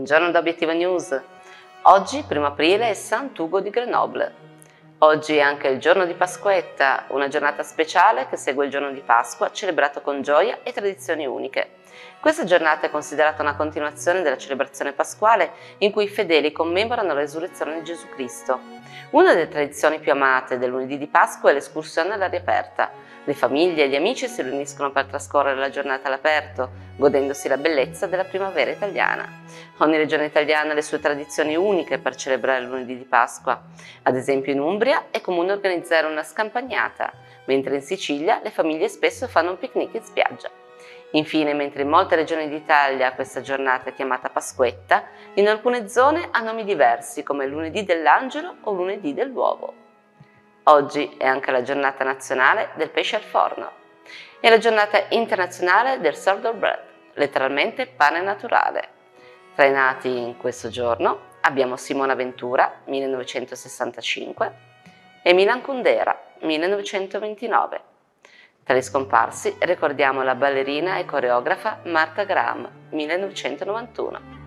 Buongiorno da Obiettivo News. Oggi, 1 aprile, è Sant'Ugo di Grenoble. Oggi è anche il giorno di Pasquetta, una giornata speciale che segue il giorno di Pasqua, celebrato con gioia e tradizioni uniche. Questa giornata è considerata una continuazione della celebrazione pasquale in cui i fedeli commemorano la risurrezione di Gesù Cristo. Una delle tradizioni più amate del lunedì di Pasqua è l'escursione all'aria aperta. Le famiglie e gli amici si riuniscono per trascorrere la giornata all'aperto, godendosi la bellezza della primavera italiana. Ogni regione italiana ha le sue tradizioni uniche per celebrare il lunedì di Pasqua. Ad esempio in Umbria è comune organizzare una scampagnata, mentre in Sicilia le famiglie spesso fanno un picnic in spiaggia. Infine, mentre in molte regioni d'Italia questa giornata è chiamata Pasquetta, in alcune zone ha nomi diversi come lunedì dell'angelo o lunedì dell'uovo. Oggi è anche la giornata nazionale del pesce al forno e la giornata internazionale del sourdough bread, letteralmente pane naturale. Tra i nati in questo giorno abbiamo Simona Ventura, 1965, e Milan Kundera, 1929. Tra gli scomparsi ricordiamo la ballerina e coreografa Martha Graham, 1991.